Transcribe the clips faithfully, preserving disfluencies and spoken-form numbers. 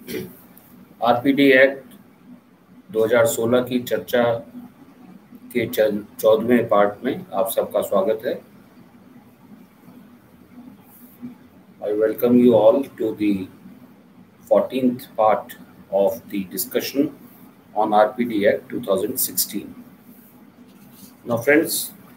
RPD act दो हज़ार सोलह की चर्चा के चौदहवें पार्ट में आप सबका स्वागत है। I welcome you all to the fourteenth part of the discussion on R P D Act twenty sixteen. Now friends,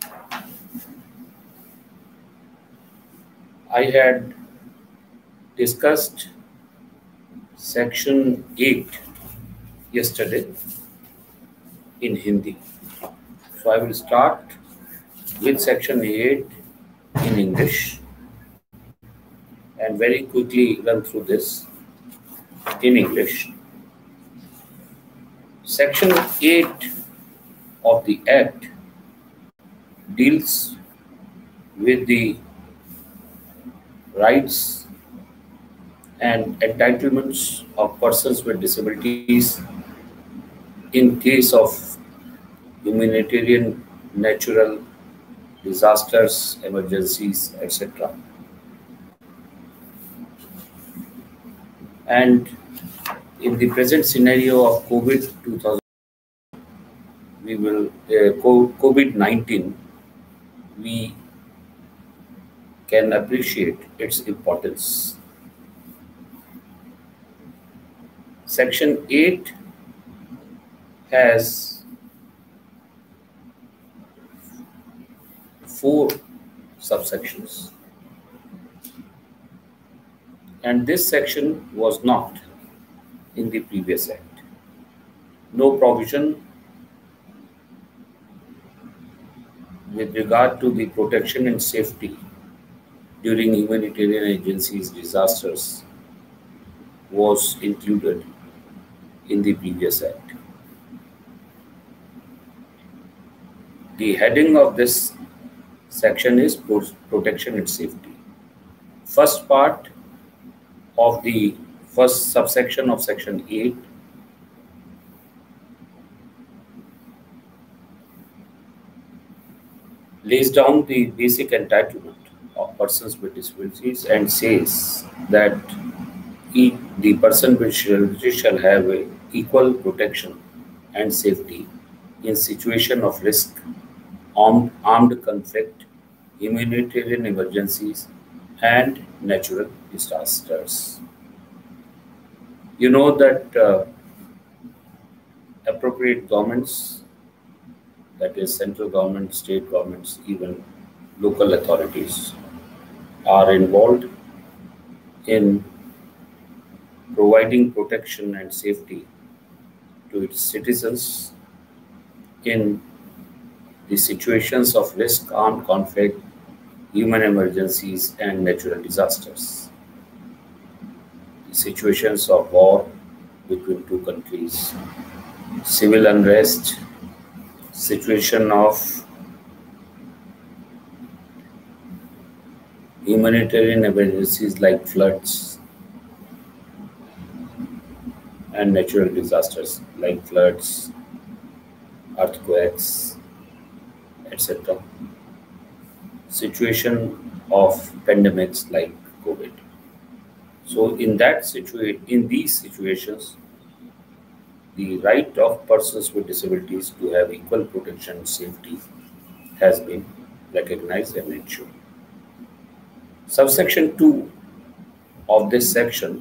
I had discussed section eight yesterday in Hindi. So I will start with section eight in English and very quickly run through this in English. Section eight of the Act deals with the rights and entitlements of persons with disabilities in case of humanitarian, natural disasters, emergencies, et cetera. And in the present scenario of COVID two thousand, we will uh, COVID nineteen, we can appreciate its importance. Section eight has four subsections, and this section was not in the previous Act. No provision with regard to the protection and safety during humanitarian agencies' disasters was included in the previous Act. The heading of this section is protection and safety. First part of the first subsection of section eight lays down the basic entitlement of persons with disabilities and says that he, the person with disability shall have a equal protection and safety in situation of risk, armed, armed conflict, humanitarian emergencies, and natural disasters. You know that uh, appropriate governments, that is central government, state governments, even local authorities, are involved in providing protection and safety to its citizens in the situations of risk, armed conflict, human emergencies, and natural disasters. The situations of war between two countries, civil unrest, situation of humanitarian emergencies like floods and natural disasters like floods, earthquakes, et cetera. Situation of pandemics like COVID. So in that situation, in these situations, the right of persons with disabilities to have equal protection and safety has been recognized and ensured. Subsection two of this section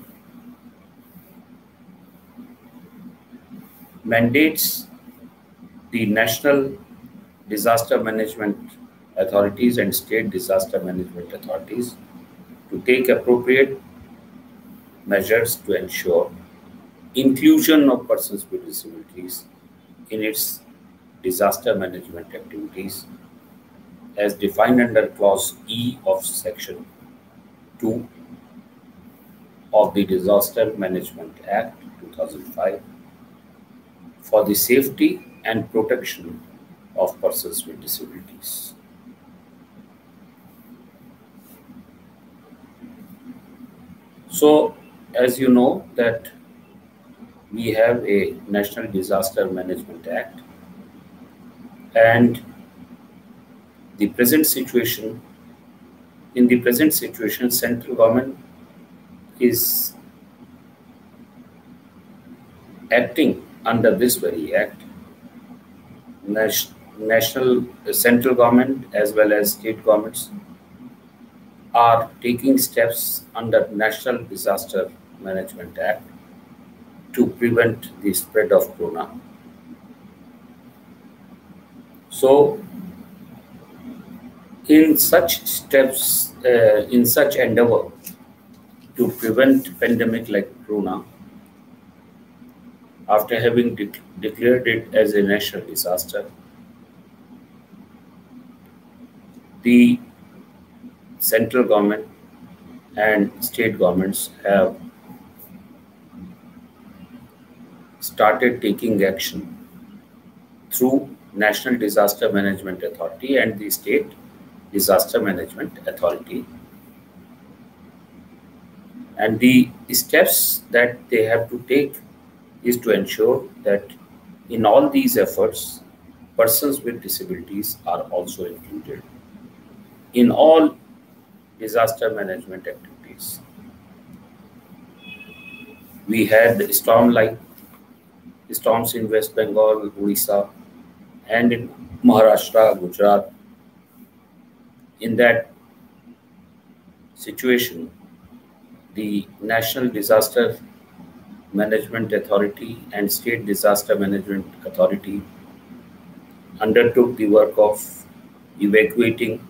mandates the national disaster management authorities and state disaster management authorities to take appropriate measures to ensure inclusion of persons with disabilities in its disaster management activities as defined under Clause E of Section two of the Disaster Management Act two thousand five for the safety and protection of persons with disabilities. So, as you know that we have a National Disaster Management Act, and the present situation, in the present situation, central government is Acting under this very act, nas- national uh, central government as well as state governments are taking steps under National Disaster Management Act to prevent the spread of corona. So, in such steps, uh, in such endeavor to prevent pandemic like corona, after having de- declared it as a national disaster, the central government and state governments have started taking action through National Disaster Management Authority and the State Disaster Management Authority. And the steps that they have to take is to ensure that in all these efforts, persons with disabilities are also included in all disaster management activities. We had storm like storms in West Bengal, Odisha, and in Maharashtra, Gujarat. In that situation, the National Disaster Management Authority and State Disaster Management Authority undertook the work of evacuating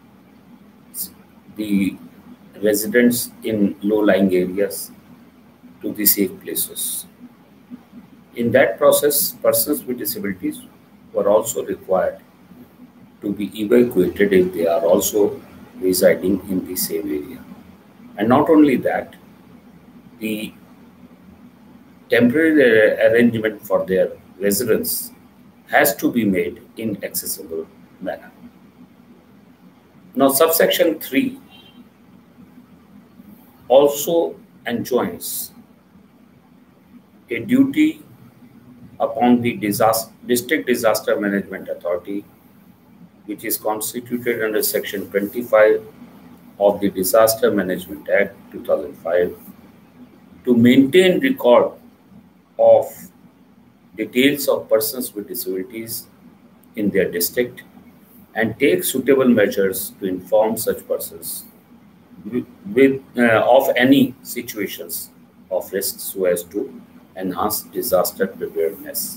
the residents in low-lying areas to the safe places. In that process, persons with disabilities were also required to be evacuated if they are also residing in the same area. And not only that, the temporary arrangement for their residence has to be made in accessible manner. Now, subsection three also enjoins a duty upon the disaster, District Disaster Management Authority, which is constituted under Section twenty-five of the Disaster Management Act two thousand five, to maintain record of details of persons with disabilities in their district and take suitable measures to inform such persons with, with uh, of any situations of risk so as to enhance disaster preparedness.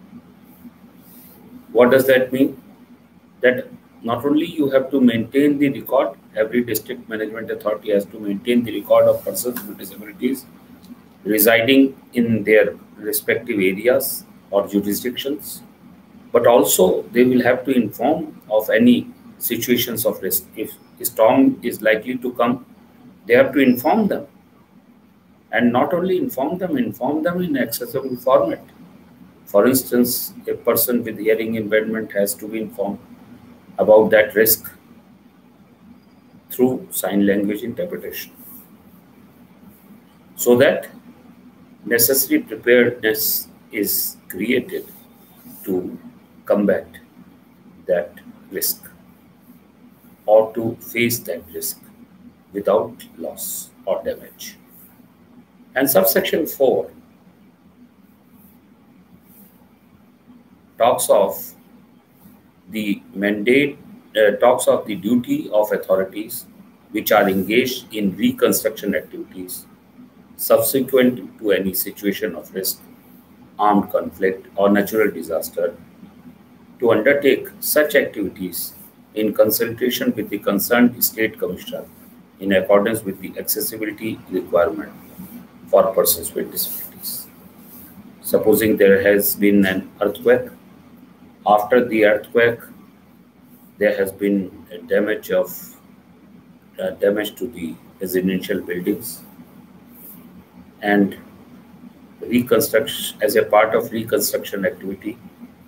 What does that mean? That not only you have to maintain the record, every district management authority has to maintain the record of persons with disabilities residing in their respective areas or jurisdictions, but also they will have to inform of any situations of risk. If a storm is likely to come, they have to inform them. And not only inform them, inform them in accessible format. For instance, a person with hearing impairment has to be informed about that risk through sign language interpretation, so that necessary preparedness is created to combat that risk or to face that risk without loss or damage. And subsection four talks of the mandate, uh, talks of the duty of authorities which are engaged in reconstruction activities subsequent to any situation of risk, armed conflict, or natural disaster, to undertake such activities in consultation with the concerned state commissioner in accordance with the accessibility requirement for persons with disabilities. Supposing there has been an earthquake, after the earthquake, there has been a damage of uh, damage to the residential buildings, and reconstruction, as a part of reconstruction activity,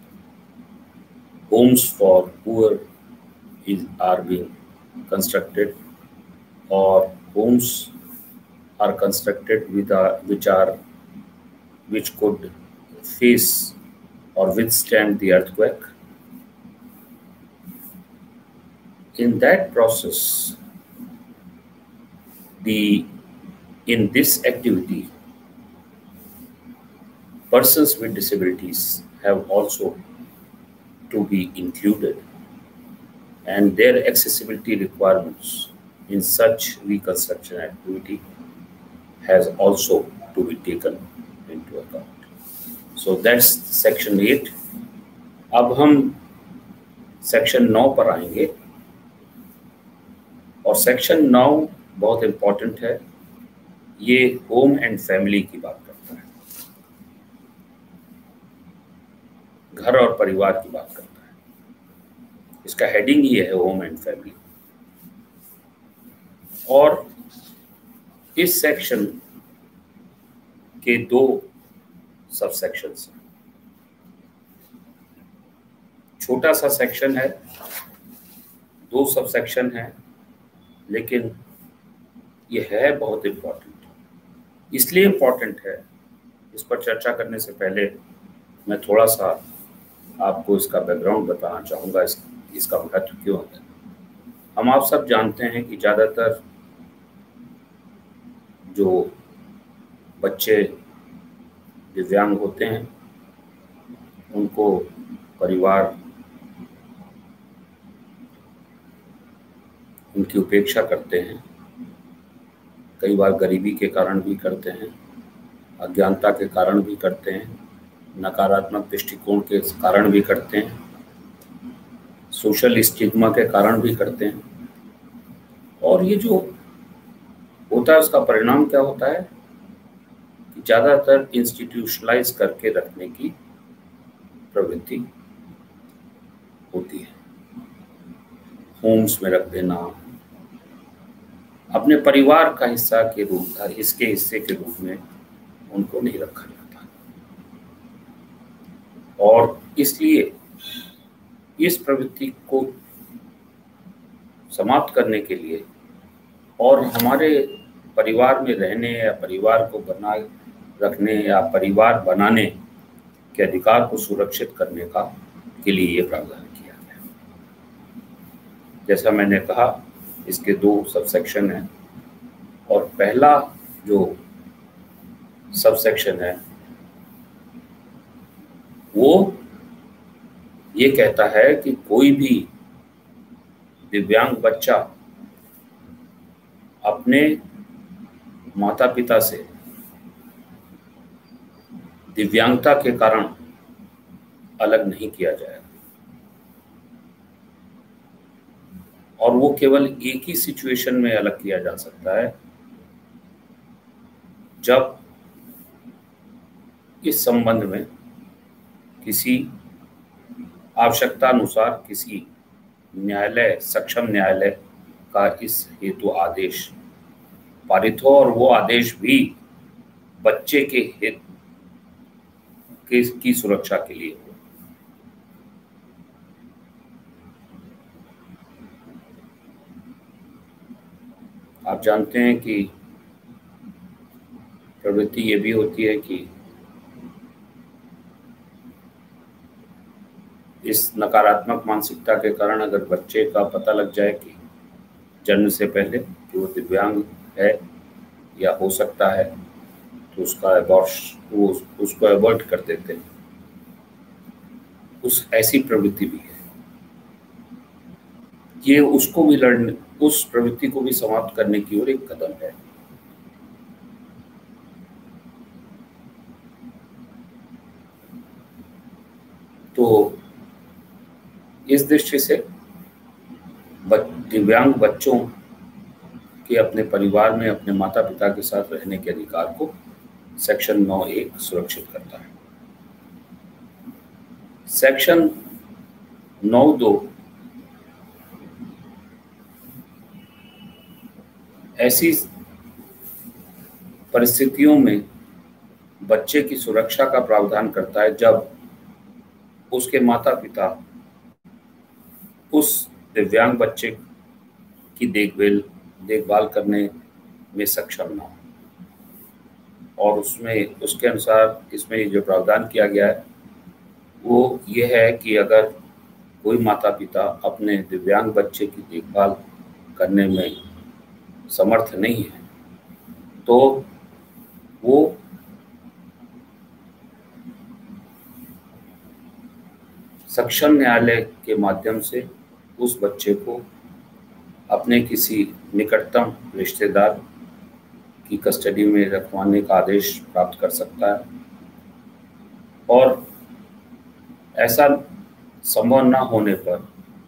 homes for poor is, are being constructed, or homes are constructed with a, which are which could face or withstand the earthquake. In that process, the in this activity, persons with disabilities have also to be included, and their accessibility requirements in such reconstruction activity has also to be taken into account. So that's section eight. अब हम section नौ पर आएंगे, और section नौ बहुत important है। ये home and family की बात करता है, घर और परिवार की बात करता है। इसका हेडिंग ये है, होम एंड फैमिली। और इस सेक्शन के दो सब सेक्शंस हैं। छोटा सा सेक्शन है, दो सब सेक्शन है, लेकिन ये है बहुत इम्पोर्टेंट। इसलिए इम्पोर्टेंट है, इस पर चर्चा करने से पहले मैं थोड़ा सा आपको इसका बैकग्राउंड बताना चाहूँगा, इस, इसका महत्व क्यों है। हम आप सब जानते हैं कि ज़्यादातर जो बच्चे दिव्यांग होते हैं उनको परिवार उनकी उपेक्षा करते हैं। कई बार गरीबी के कारण भी करते हैं, अज्ञानता के कारण भी करते हैं, नकारात्मक दृष्टिकोण के कारण भी करते हैं, सोशल स्टिग्मा के कारण भी करते हैं। और ये जो होता है उसका परिणाम क्या होता है कि ज़्यादातर इंस्टीट्यूशनलाइज करके रखने की प्रवृत्ति होती है। होम्स में रख देना, अपने परिवार का हिस्सा के रूप इसके हिस्से के रूप में उनको नहीं रखा जाता। और इसलिए इस प्रवृत्ति को समाप्त करने के लिए और हमारे परिवार में रहने या परिवार को बनाए रखने या परिवार बनाने के अधिकार को सुरक्षित करने का के लिए ये प्रावधान किया गया। जैसा मैंने कहा, इसके दो सब सेक्शन हैं, और पहला जो सब सेक्शन है वो ये कहता है कि कोई भी दिव्यांग बच्चा अपने माता पिता से दिव्यांगता के कारण अलग नहीं किया जाएगा, और वो केवल एक ही सिचुएशन में अलग किया जा सकता है जब इस संबंध में किसी आवश्यकता अनुसार किसी न्यायालय सक्षम न्यायालय का इस हेतु आदेश पारित हो, और वो आदेश भी बच्चे के हित के की सुरक्षा के लिए हो। आप जानते हैं कि प्रवृत्ति ये भी होती है कि इस नकारात्मक मानसिकता के कारण अगर बच्चे का पता लग जाए कि जन्म से पहले कि वो दिव्यांग है या हो सकता है, तो उसका अबॉर्शन वो उसको अबॉर्ट कर देते हैं। उस ऐसी प्रवृत्ति भी है। ये उसको भी लड़ने उस प्रवृत्ति को भी समाप्त करने की ओर एक कदम है। तो इस दृष्टि से दिव्यांग बच्चों के अपने परिवार में अपने माता पिता के साथ रहने के अधिकार को सेक्शन नौ एक सुरक्षित करता है। सेक्शन नौ दो ऐसी परिस्थितियों में बच्चे की सुरक्षा का प्रावधान करता है जब उसके माता पिता उस दिव्यांग बच्चे की देखभाल देखभाल करने में सक्षम ना हो। और उसमें उसके अनुसार इसमें जो प्रावधान किया गया है वो ये है कि अगर कोई माता पिता अपने दिव्यांग बच्चे की देखभाल करने में समर्थ नहीं है तो वो सक्षम न्यायालय के माध्यम से उस बच्चे को अपने किसी निकटतम रिश्तेदार की कस्टडी में रखवाने का आदेश प्राप्त कर सकता है, और ऐसा संभव न होने पर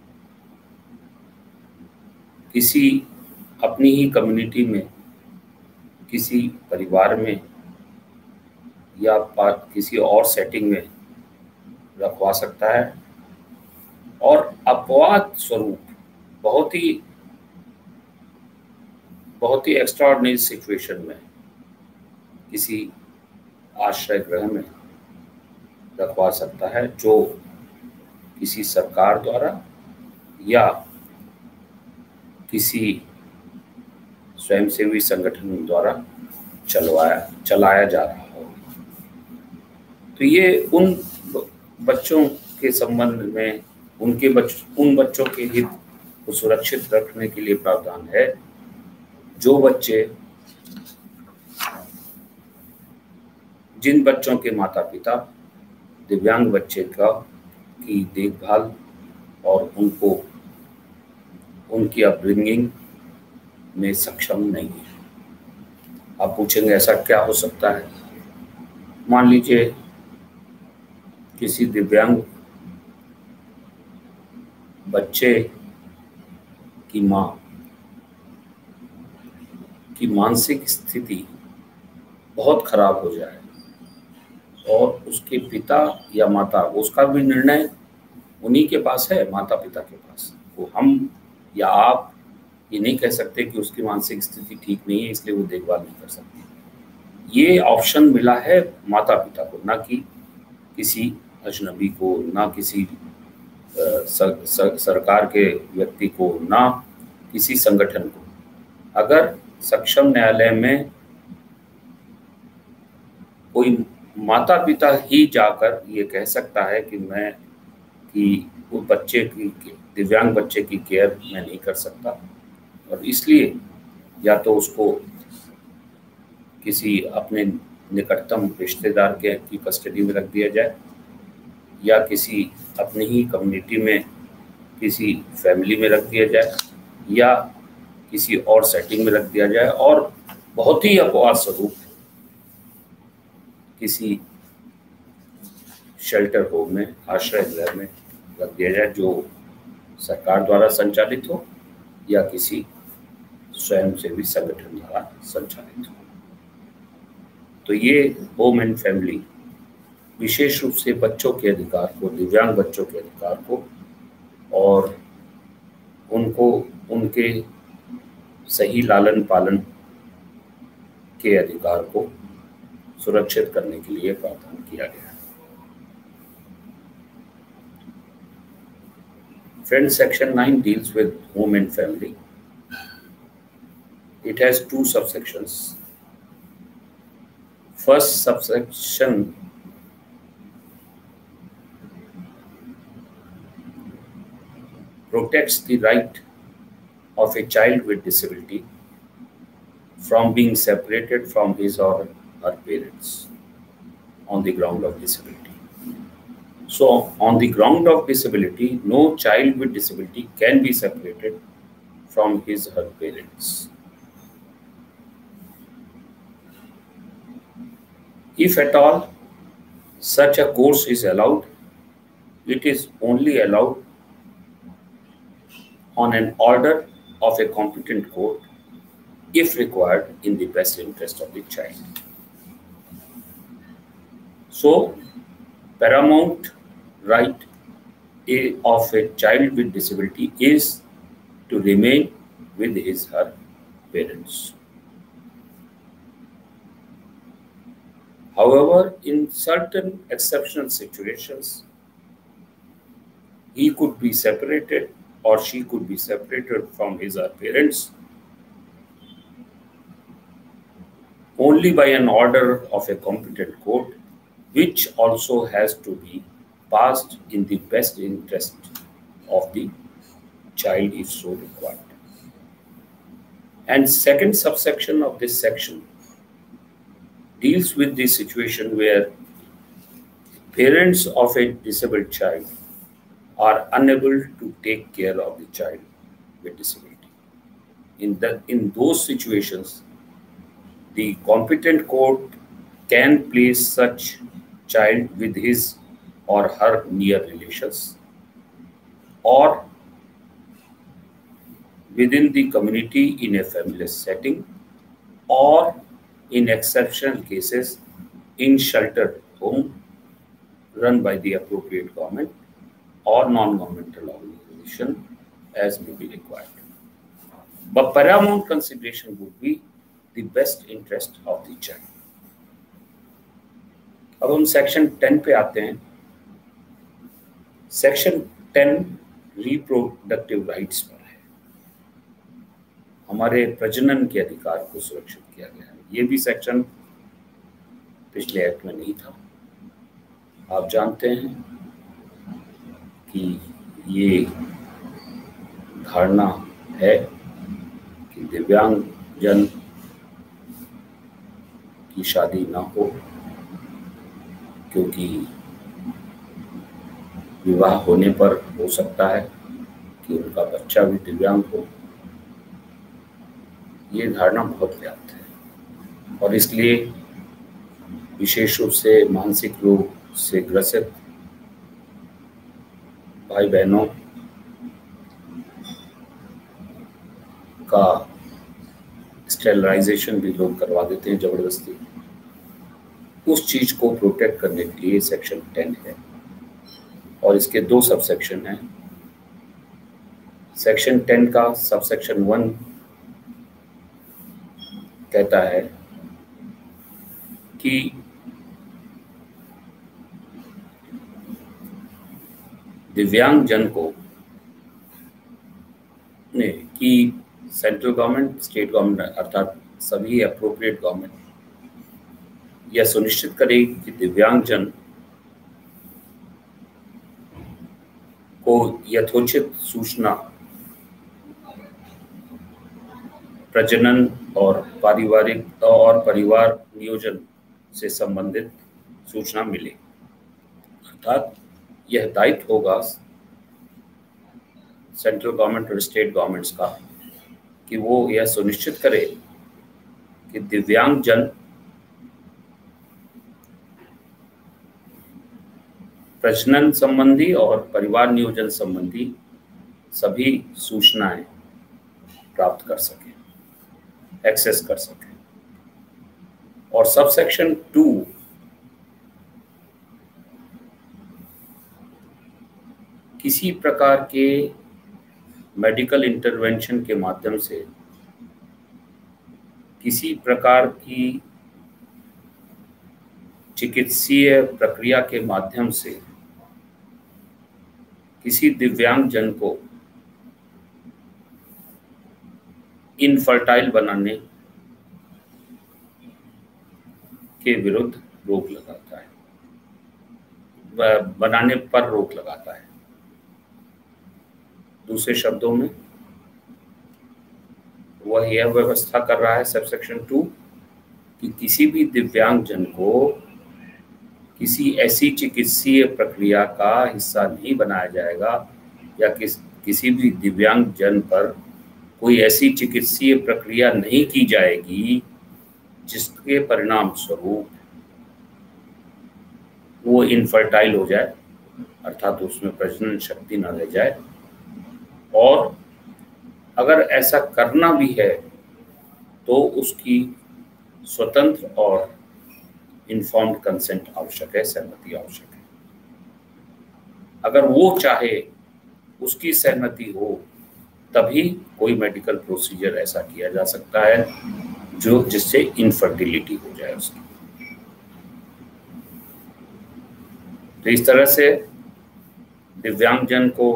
किसी अपनी ही कम्युनिटी में, किसी परिवार में या किसी और सेटिंग में रखवा सकता है। और अपवाद स्वरूप बहुत ही बहुत ही एक्स्ट्राऑर्डिनरी सिचुएशन में किसी आश्रय गृह में रखवा सकता है, जो किसी सरकार द्वारा या किसी स्वयंसेवी संगठन द्वारा चलवाया चलाया जा रहा हो। तो ये उन बच्चों के संबंध में उनके बच उन बच्चों के हित को सुरक्षित रखने के लिए प्रावधान है जो बच्चे जिन बच्चों के माता पिता दिव्यांग बच्चे का की देखभाल और उनको उनकी अपब्रिंगिंग में सक्षम नहीं है। आप पूछेंगे ऐसा क्या हो सकता है? मान लीजिए किसी दिव्यांग बच्चे की माँ की मानसिक स्थिति बहुत खराब हो जाए और उसके पिता या माता, उसका भी निर्णय उन्हीं के पास है, माता पिता के पास। वो हम या आप ये नहीं कह सकते कि उसकी मानसिक स्थिति ठीक नहीं है इसलिए वो देखभाल नहीं कर सकती। ये ऑप्शन मिला है माता पिता को, ना कि किसी अजनबी को, ना किसी सर, सर, सरकार के व्यक्ति को, ना किसी संगठन को। अगर सक्षम न्यायालय में कोई माता पिता ही जाकर ये कह सकता है कि मैं कि वो बच्चे की दिव्यांग बच्चे की केयर मैं नहीं कर सकता, और इसलिए या तो उसको किसी अपने निकटतम रिश्तेदार के की कस्टडी में रख दिया जाए, या किसी अपनी ही कम्युनिटी में किसी फैमिली में रख दिया जाए, या किसी और सेटिंग में रख दिया जाए, और बहुत ही अपवाद स्वरूप किसी शेल्टर होम में, आश्रय गृह में रख दिया जाए जो सरकार द्वारा संचालित हो या किसी स्वयंसेवी संगठन द्वारा संचालित हो। तो ये होम एंड फैमिली विशेष रूप से बच्चों के अधिकार को, दिव्यांग बच्चों के अधिकार को और उनको उनके सही लालन पालन के अधिकार को सुरक्षित करने के लिए प्रावधान किया गया है। Friends, Section nine deals with home and family. It has two subsections. First subsection protects the right of a child with disability from being separated from his or her parents on the ground of disability. So, on the ground of disability, no child with disability can be separated from his or her parents. If at all such a course is allowed, it is only allowed on an order of a competent court if required in the best interest of the child. So, paramount right of a child with disability is to remain with his or her parents. However, in certain exceptional situations, he could be separated or she could be separated from his or her parents only by an order of a competent court, which also has to be passed in the best interest of the child if so required. And second subsection of this section deals with the situation where parents of a disabled child are unable to take care of the child with disability. In the in those situations, the competent court can place such child with his or her near relations or within the community in a familiar setting, or in exceptional cases in sheltered home run by the appropriate government or non-governmental organization as may be required. But paramount consideration would be the best interest of the child. अब हम section ten पे आते हैं। Section ten reproductive rights पर है। हमारे प्रजनन के अधिकार को सुरक्षित किया गया है। ये भी सेक्शन पिछले एक्ट में नहीं था। आप जानते हैं कि ये धारणा है कि दिव्यांग जन की शादी ना हो, क्योंकि विवाह होने पर हो सकता है कि उनका बच्चा भी दिव्यांग हो। ये धारणा बहुत व्याप्त है और इसलिए विशेष रूप से मानसिक रोग से ग्रसित भाई बहनों का स्टेरलाइजेशन भी लोग करवा देते हैं जबरदस्ती। उस चीज को प्रोटेक्ट करने के लिए सेक्शन टेन है और इसके दो सब सेक्शन हैं। सेक्शन टेन का सब सेक्शन वन कहता है कि दिव्यांग जन को ने कि सेंट्रल गवर्नमेंट, स्टेट गवर्नमेंट अर्थात सभी अप्रोप्रिएट गवर्नमेंट यह सुनिश्चित करे कि दिव्यांग जन को यथोचित सूचना प्रजनन और पारिवारिक और परिवार नियोजन से संबंधित सूचना मिले। अर्थात यह दायित्व होगा सेंट्रल गवर्नमेंट और स्टेट गवर्नमेंट्स का कि वो यह सुनिश्चित करे कि दिव्यांग जन प्रजनन संबंधी और परिवार नियोजन संबंधी सभी सूचनाएं प्राप्त कर सके, एक्सेस कर सके। और सबसेक्शन टू किसी प्रकार के मेडिकल इंटरवेंशन के माध्यम से, किसी प्रकार की चिकित्सीय प्रक्रिया के माध्यम से किसी दिव्यांग जन को इनफर्टाइल बनाने के विरुद्ध रोक लगाता है, बनाने पर रोक लगाता है। दूसरे शब्दों में वह यह व्यवस्था कर रहा है सबसेक्शन टू कि किसी भी दिव्यांग जन को किसी ऐसी चिकित्सीय प्रक्रिया का हिस्सा नहीं बनाया जाएगा या किस किसी भी दिव्यांग जन पर कोई ऐसी चिकित्सीय प्रक्रिया नहीं की जाएगी जिसके परिणाम स्वरूप वो इनफर्टाइल हो जाए, अर्थात उसमें प्रजनन शक्ति न रह जाए। और अगर ऐसा करना भी है तो उसकी स्वतंत्र और इन्फॉर्म्ड कंसेंट आवश्यक है, सहमति आवश्यक है। अगर वो चाहे, उसकी सहमति हो, तभी कोई मेडिकल प्रोसीजर ऐसा किया जा सकता है जो जिससे इनफर्टिलिटी हो जाए उसकी। तो इस तरह से दिव्यांगजन को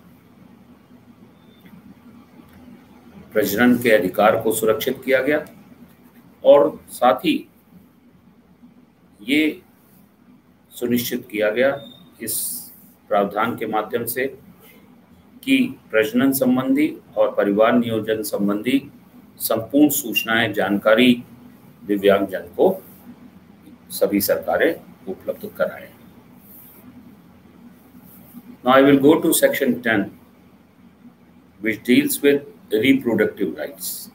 प्रजनन के अधिकार को सुरक्षित किया गया और साथ ही ये सुनिश्चित किया गया इस प्रावधान के माध्यम से कि प्रजनन संबंधी और परिवार नियोजन संबंधी संपूर्ण सूचनाएं, जानकारी दिव्यांगजन को सभी सरकारें उपलब्ध कराएं। Now I will go to section ten, which deals with reproductive rights.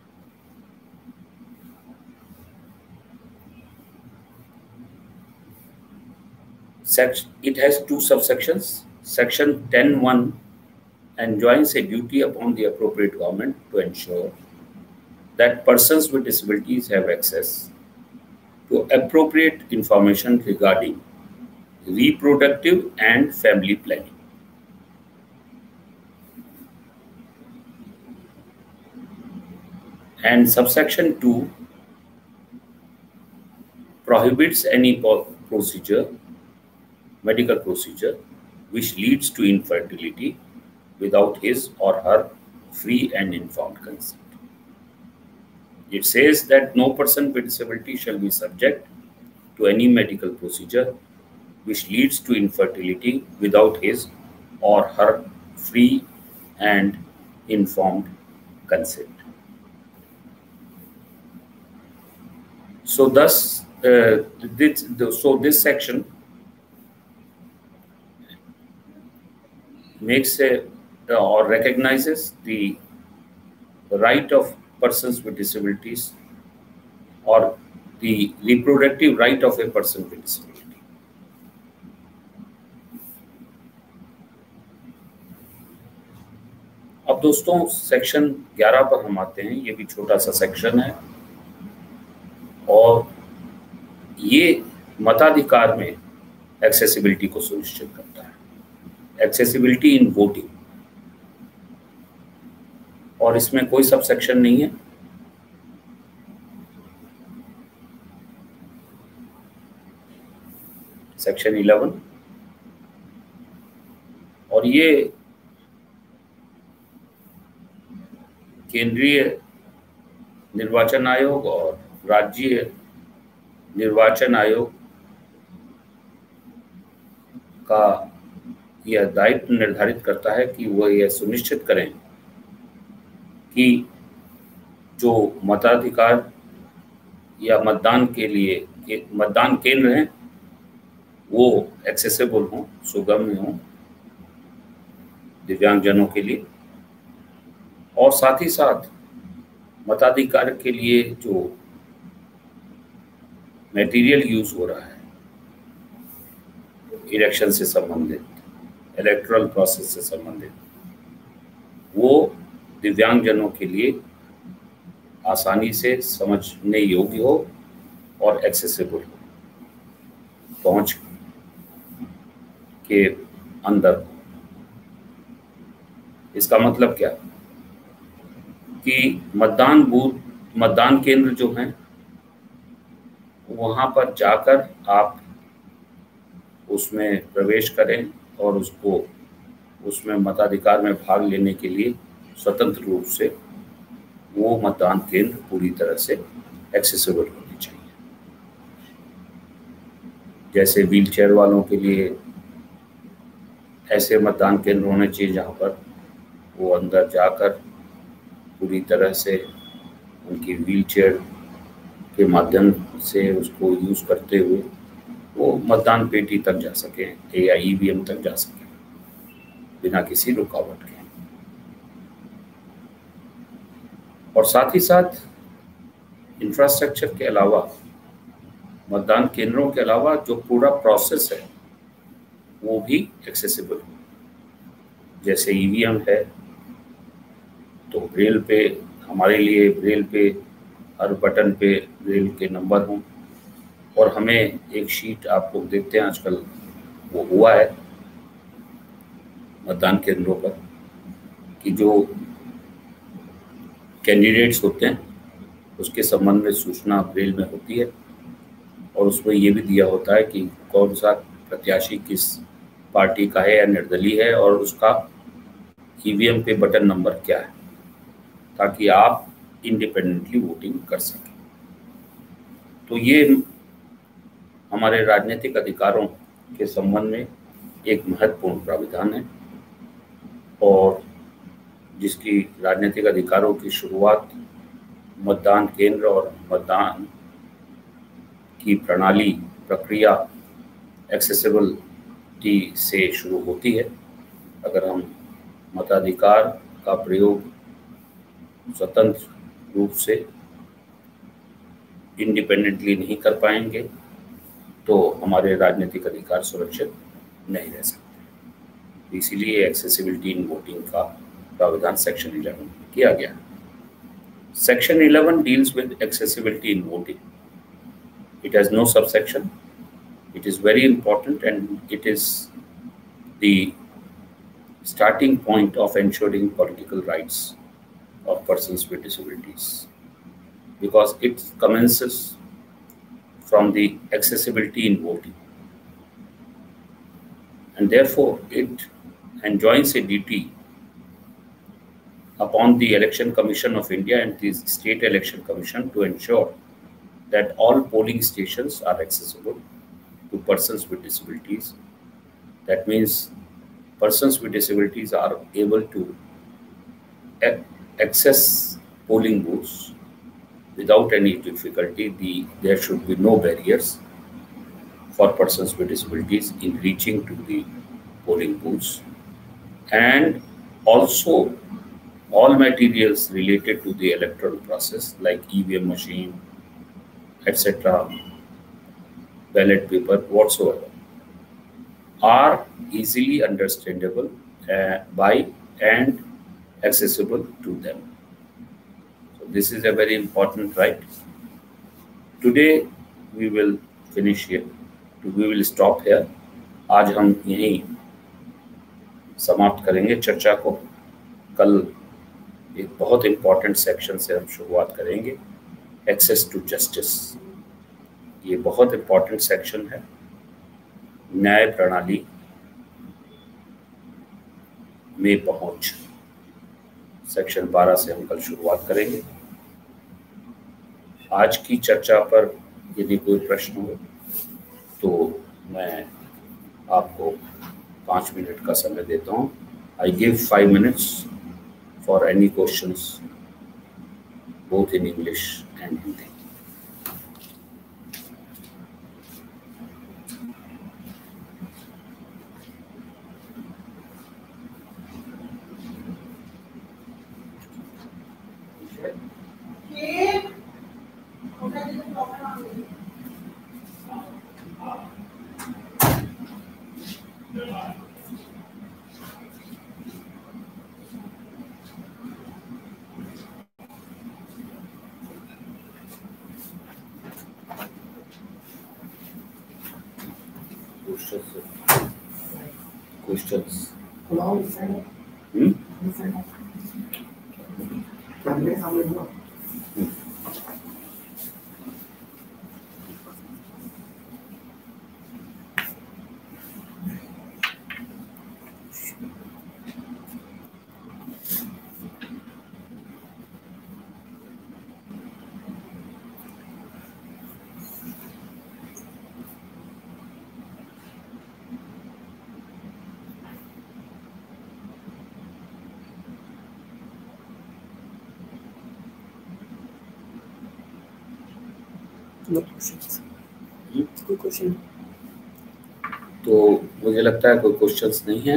It has two subsections. Section ten point one enjoins a duty upon the appropriate government to ensure that persons with disabilities have access to appropriate information regarding reproductive and family planning. And subsection two prohibits any procedure, medical procedure, which leads to infertility without his or her free and informed consent. It says that no person with disability shall be subject to any medical procedure which leads to infertility without his or her free and informed consent. So thus, uh, this, so this section makes a or recognizes the right of persons with disabilities or the reproductive right of a person with disability. अब दोस्तों section ग्यारह पर हम आते हैं। ये भी छोटा सा सेक्शन है और ये मताधिकार में एक्सेसिबिलिटी को सुनिश्चित करता है, एक्सेसिबिलिटी इन वोटिंग। और इसमें कोई सब सेक्शन नहीं है। सेक्शन इलेवन, और ये केंद्रीय निर्वाचन आयोग और राज्य निर्वाचन आयोग का यह दायित्व निर्धारित करता है कि वह यह सुनिश्चित करें कि जो मताधिकार या मतदान के लिए के मतदान केंद्र हैं वो एक्सेसिबल हों, सुगम्य हों दिव्यांगजनों के लिए, और साथ ही साथ मताधिकार के लिए जो मटेरियल यूज हो रहा है इलेक्शन से संबंधित, इलेक्टोरल प्रोसेस से संबंधित, वो दिव्यांगजनों के लिए आसानी से समझने योग्य हो और एक्सेसिबल हो, पहुंच के अंदर हो। इसका मतलब क्या कि मतदान बूथ, मतदान केंद्र जो हैं वहां पर जाकर आप उसमें प्रवेश करें और उसको उसमें मताधिकार में भाग लेने के लिए स्वतंत्र रूप से वो मतदान केंद्र पूरी तरह से एक्सेसिबल होने चाहिए। जैसे व्हीलचेयर वालों के लिए ऐसे मतदान केंद्र होने चाहिए जहाँ पर वो अंदर जाकर पूरी तरह से उनकी व्हीलचेयर के माध्यम से उसको यूज़ करते हुए वो मतदान पेटी तक जा सकें या ईवीएम तक जा सकें बिना किसी रुकावट के। और साथ ही साथ इंफ्रास्ट्रक्चर के अलावा, मतदान केंद्रों के अलावा जो पूरा प्रोसेस है वो भी एक्सेसिबल हो। जैसे ईवीएम है तो ब्रेल पे, हमारे लिए ब्रेल पे हर बटन पे ब्रेल के नंबर हों, और हमें एक शीट आप लोग देखते हैं आजकल वो हुआ है मतदान केंद्रों पर कि जो कैंडिडेट्स होते हैं उसके संबंध में सूचना ब्रेल में होती है, और उसमें ये भी दिया होता है कि कौन सा प्रत्याशी किस पार्टी का है या निर्दलीय है और उसका ईवीएम पे बटन नंबर क्या है, ताकि आप इंडिपेंडेंटली वोटिंग कर सकें। तो ये हमारे राजनीतिक अधिकारों के संबंध में एक महत्वपूर्ण प्राविधान है, और जिसकी राजनीतिक अधिकारों की शुरुआत मतदान केंद्र और मतदान की प्रणाली, प्रक्रिया एक्सेसिबिलिटी से शुरू होती है। अगर हम मताधिकार का प्रयोग स्वतंत्र रूप से इंडिपेंडेंटली नहीं कर पाएंगे तो हमारे राजनीतिक अधिकार सुरक्षित नहीं रह सकते। इसीलिए एक्सेसिबिलिटी इन वोटिंग का प्रावधान सेक्शन इलेवन में किया गया। Section eleven deals with accessibility in voting. It has no subsection. It is very important and it is the starting point of ensuring political rights of persons with disabilities, because it commences from the accessibility in voting, and therefore it enjoins a duty upon the Election Commission of India and the State Election Commission to ensure that all polling stations are accessible to persons with disabilities. That means persons with disabilities are able to access polling booths without any difficulty. The, there should be no barriers for persons with disabilities in reaching to the polling booths. And also all materials related to the electoral process like E V M machine, et cetera, ballot paper, whatsoever, are easily understandable uh, by and accessible to them. So this is a very important right. Today we will finish here. We will stop here. आज हम यहीं समाप्त करेंगे चर्चा को। कल एक बहुत इम्पोर्टेंट सेक्शन से हम शुरुआत करेंगे, एक्सेस टू जस्टिस। ये बहुत इम्पोर्टेंट सेक्शन है। न्याय प्रणाली में पहुंच, सेक्शन बारह से हम कल शुरुआत करेंगे। आज की चर्चा पर यदि कोई प्रश्न हो तो मैं आपको पाँच मिनट का समय देता हूँ। I give five minutes for any questions both in English and Hindi. Questions? Hmm? कोई क्वेश्चन? तो मुझे लगता है कोई क्वेश्चंस नहीं है,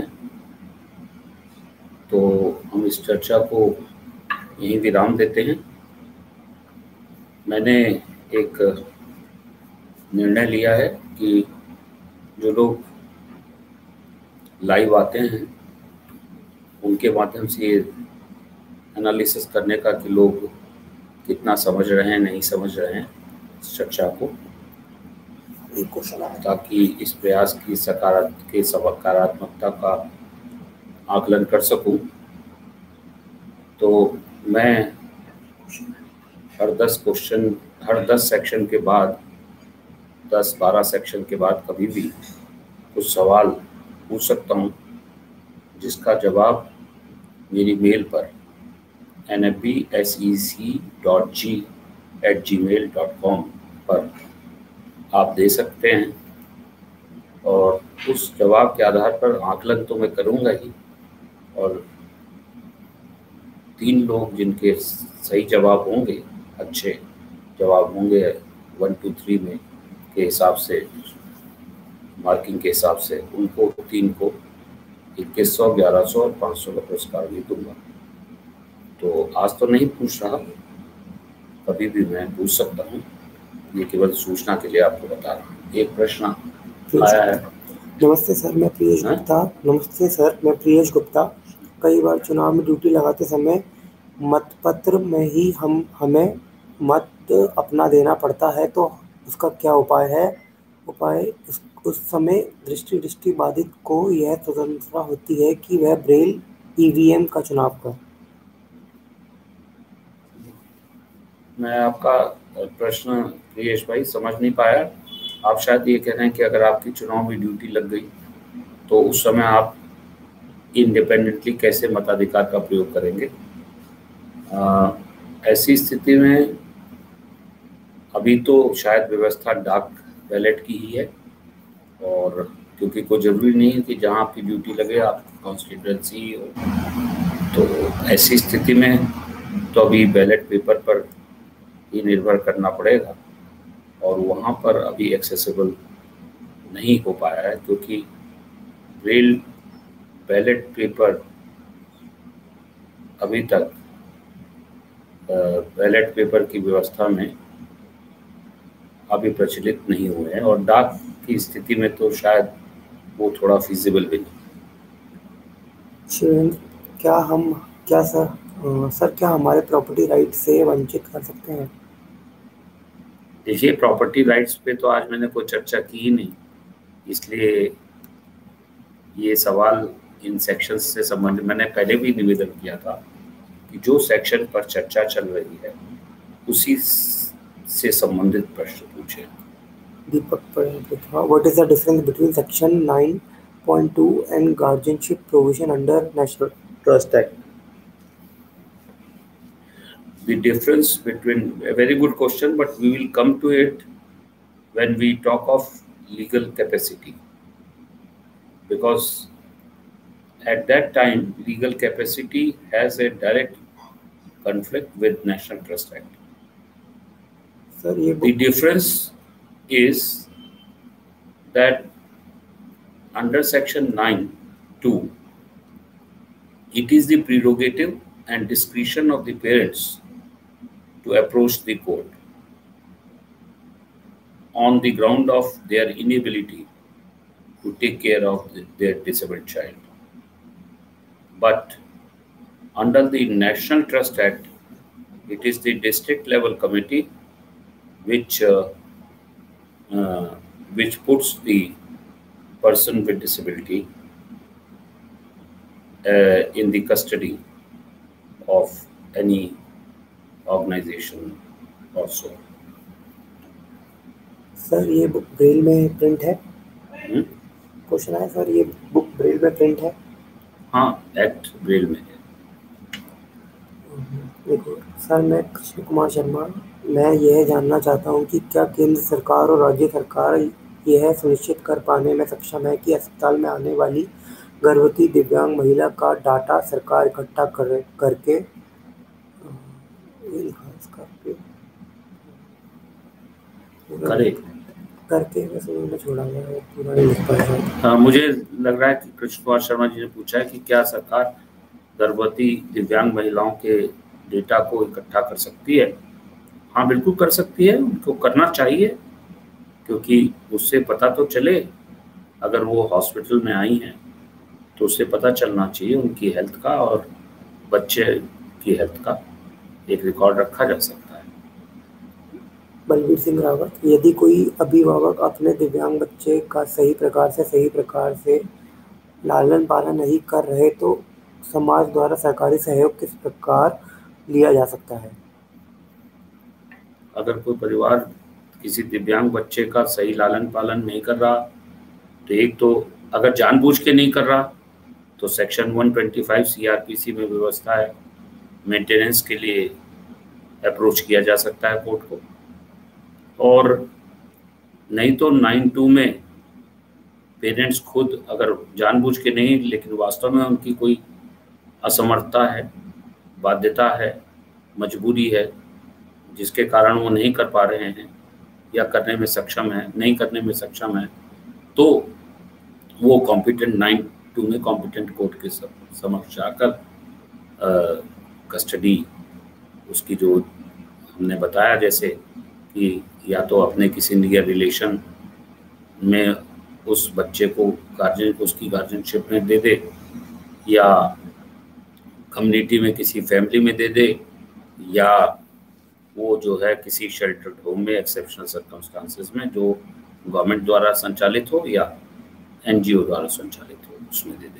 तो हम इस चर्चा को यहीं विराम देते हैं। मैंने एक निर्णय लिया है कि जो लोग लाइव आते हैं उनके माध्यम से ये एनालिसिस करने का कि लोग कितना समझ रहे हैं, नहीं समझ रहे हैं इस चर्चा को, ताकि इस प्रयास की सकारात्मक के सकारात्मकता का आकलन कर सकूं। तो मैं हर दस क्वेश्चन हर दस सेक्शन के बाद दस बारह सेक्शन के बाद कभी भी कुछ सवाल पूछ सकता हूं, जिसका जवाब मेरी मेल पर N F B S E C dot G at gmail dot com पर आप दे सकते हैं, और उस जवाब के आधार पर आकलन तो मैं करूंगा ही, और तीन लोग जिनके सही जवाब होंगे, अच्छे जवाब होंगे वन टू थ्री में के हिसाब से, मार्किंग के हिसाब से, उनको तीन को इक्कीस सौ, ग्यारह सौ और पाँच सौ का पुरस्कार भी दूंगा। तो आज तो नहीं पूछ रहा, कभी भी मैं पूछ सकता हूँ, ये केवल सूचना के लिए आपको बता रहा हूँ। एक प्रश्न आया है। नमस्ते सर, मैं प्रियेश गुप्ता नमस्ते सर मैं प्रियेश गुप्ता कई बार चुनाव में ड्यूटी लगाते समय मतपत्र में ही हम हमें मत अपना देना पड़ता है, तो उसका क्या उपाय है? उपाय उस, उस समय दृष्टि दृष्टि बाधित को यह स्वतंत्रता होती है कि वह ब्रेल ईवीएम का चुनाव कर। मैं आपका प्रश्न प्रियेश भाई समझ नहीं पाया। आप शायद ये कह रहे हैं कि अगर आपकी चुनाव में ड्यूटी लग गई तो उस समय आप इंडिपेंडेंटली कैसे मताधिकार का प्रयोग करेंगे। आ, ऐसी स्थिति में अभी तो शायद व्यवस्था डाक बैलेट की ही है, और क्योंकि कोई ज़रूरी नहीं है कि जहाँ आपकी ड्यूटी लगे आप कॉन्स्टिट्यूंसी हो, तो ऐसी स्थिति में तो अभी बैलेट पेपर पर ही निर्भर करना पड़ेगा, और वहाँ पर अभी एक्सेसिबल नहीं हो पाया है, क्योंकि ब्रेल बैलेट पेपर अभी तक बैलेट पेपर की व्यवस्था में अभी प्रचलित नहीं हुए हैं, और डाक की स्थिति में तो शायद वो थोड़ा फिजिबल भी नहीं। क्या हम क्या सर आ, सर क्या हमारे प्रॉपर्टी राइट से वंचित कर सकते हैं? देखिए, प्रॉपर्टी राइट्स पे तो आज मैंने कोई चर्चा की ही नहीं, इसलिए ये सवाल इन सेक्शंस से संबंधित मैंने पहले भी निवेदन किया था कि जो सेक्शन पर चर्चा चल रही है उसी से संबंधित प्रश्न पूछे। Deepak, what is the difference between section nine point two and guardianship provision under National Trust Act? The difference between, a very good question, but we will come to it when we talk of legal capacity, because at that time legal capacity has a direct conflict with National Trust Act. Sir, the difference is that under section nine two it is the prerogative and discretion of the parents to approach the court on the ground of their inability to take care of the, their disabled child. But under the National Trust Act, it is the district level committee which uh, uh, which puts the person with disability uh, in the custody of any organization or so. Sir, ये book Braille में print है? Question है sir, ये book Braille में print है? हाँ, act Braille में है। देखो सर, मैं कृष्ण कुमार शर्मा, मैं यह जानना चाहता हूँ कि क्या केंद्र सरकार और राज्य सरकार यह सुनिश्चित कर पाने में सक्षम है कि अस्पताल में आने वाली गर्भवती दिव्यांग महिला का डाटा सरकार इकट्ठा कर करके करे करके वैसे छोड़ा गया पूरा नहीं लिख पाया। हाँ, मुझे लग रहा है कि कृष्ण कुमार शर्मा जी ने पूछा है कि क्या सरकार गर्भवती दिव्यांग महिलाओं के डेटा को इकट्ठा कर सकती है। हाँ, बिल्कुल कर सकती है, उनको करना चाहिए, क्योंकि उससे पता तो चले, अगर वो हॉस्पिटल में आई हैं तो उससे पता चलना चाहिए उनकी हेल्थ का, और बच्चे की हेल्थ का एक रिकॉर्ड रखा जा सकता है। बलबीर सिंह रावत, यदि कोई अभिभावक अपने दिव्यांग बच्चे का सही प्रकार से सही प्रकार से लालन पालन नहीं कर रहे तो समाज द्वारा सरकारी सहयोग किस प्रकार लिया जा सकता है? अगर कोई परिवार किसी दिव्यांग बच्चे का सही लालन पालन नहीं कर रहा, तो एक तो अगर जानबूझ के नहीं कर रहा तो सेक्शन एक सौ पच्चीस सीआरपीसी में व्यवस्था है, मेंटेनेंस के लिए अप्रोच किया जा सकता है कोर्ट को, और नहीं तो नाइन टू में पेरेंट्स खुद अगर जानबूझ के नहीं लेकिन वास्तव में उनकी कोई असमर्थता है, बाध्यता है, मजबूरी है, जिसके कारण वो नहीं कर पा रहे हैं या करने में सक्षम है नहीं करने में सक्षम है, तो वो कॉम्पिटेंट नाइन टू में कॉम्पिटेंट कोर्ट के समक्ष जाकर कस्टडी उसकी जो हमने बताया, जैसे कि या तो अपने किसी नियर रिलेशन में उस बच्चे को गार्जियन को उसकी गार्जियनशिप में दे दे, या कम्युनिटी में किसी फैमिली में दे दे, या वो जो है किसी शेल्टर्ड होम में एक्सेप्शनल सर्कमस्टांसेस में जो गवर्नमेंट द्वारा संचालित हो या एनजीओ द्वारा संचालित हो उसमें दे दे।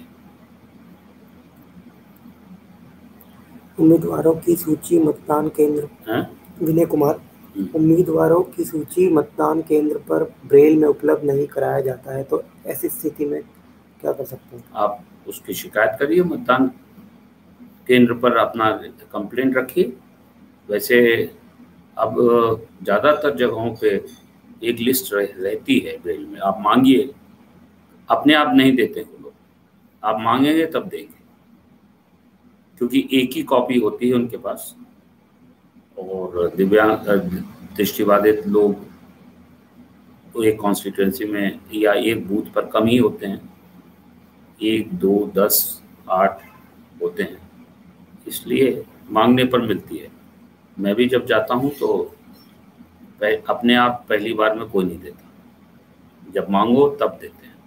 उम्मीदवारों की सूची मतदान केंद्र। विनय कुमार, उम्मीदवारों की सूची मतदान केंद्र पर ब्रेल में उपलब्ध नहीं कराया जाता है, तो ऐसी स्थिति में क्या कर सकते हैं? आप उसकी शिकायत करिए, मतदान केंद्र पर अपना कंप्लेंट रखिए। वैसे अब ज़्यादातर जगहों पे एक लिस्ट रह, रहती है ब्रेल में, आप मांगिए, अपने आप नहीं देते वो लोग, आप मांगेंगे तब देंगे, क्योंकि एक ही कॉपी होती है उनके पास। और दिव्यांग दृष्टिबाधित लोग तो एक कॉन्स्टिट्यूंसी में या एक बूथ पर कम ही होते हैं, एक दो दस आठ होते हैं, इसलिए मांगने पर मिलती है। मैं भी जब जाता हूँ तो अपने आप पहली बार में कोई नहीं देता, जब मांगो तब देते हैं।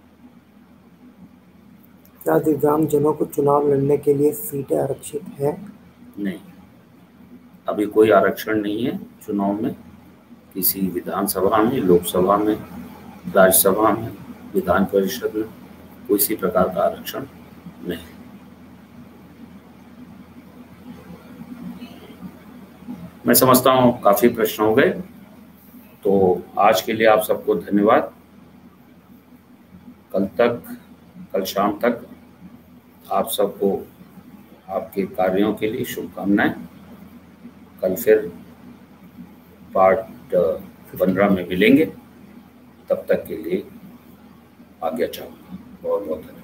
क्या दिव्यांगजनों को चुनाव लड़ने के लिए सीटें आरक्षित हैं? नहीं, अभी कोई आरक्षण नहीं है चुनाव में, किसी विधानसभा में, लोकसभा में, राज्यसभा में, विधान परिषद में किसी प्रकार का आरक्षण नहीं। मैं समझता हूँ काफी प्रश्न हो गए, तो आज के लिए आप सबको धन्यवाद। कल तक, कल शाम तक आप सबको आपके कार्यों के लिए शुभकामनाएं। कल फिर पार्ट पंद्रह में मिलेंगे, तब तक के लिए आज्ञा चाहूँगा। बहुत बहुत धन्यवाद।